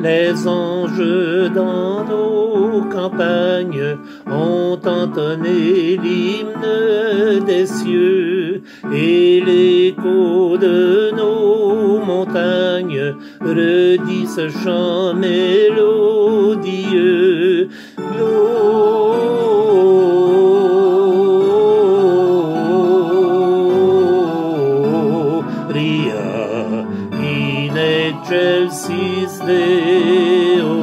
Les anges dans nos campagnes ont entonné l'hymne des cieux, et l'écho de nos montagnes redit ce chant mélodieux. Gloria in excelsis Deo,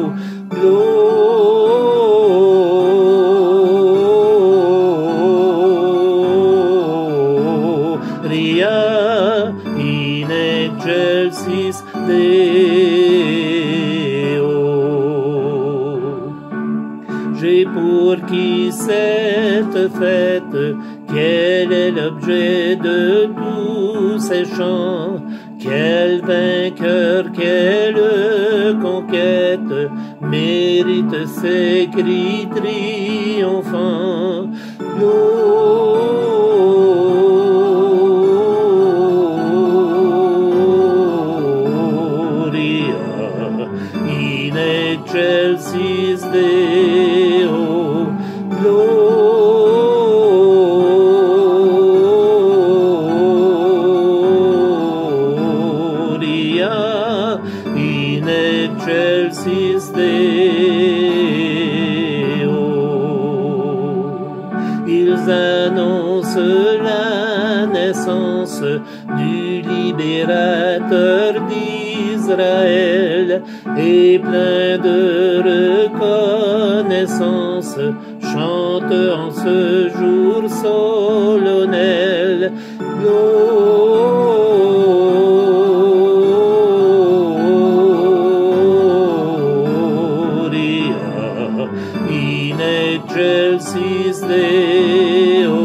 Gloria in excelsis Deo. J'ai pour qui cette fête, quel est l'objet de tous ces chants? Quel vainqueur, quelle conquête mérite ces cris triomphants? Gloria in excelsis Deo, Gloria in excelsis Deo. Ils annoncent la naissance du libérateur d'Israël, et plein de reconnaissance chante en ce jour solennel. Gloria in excelsis Deo,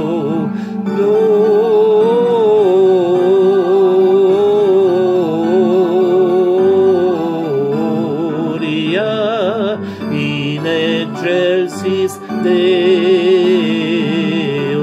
Gloria in excelsis Deo.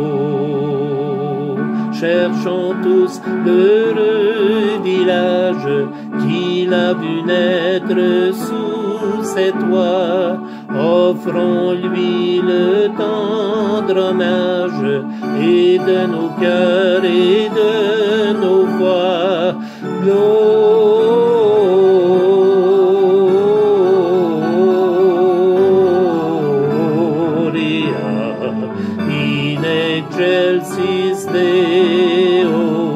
Cherchons tous l'heureux village qu'il a vu naître sous ses toits. Offrons-lui le tendre hommage, et de nos cœurs et de nos voix. Gloria in excelsis Deo.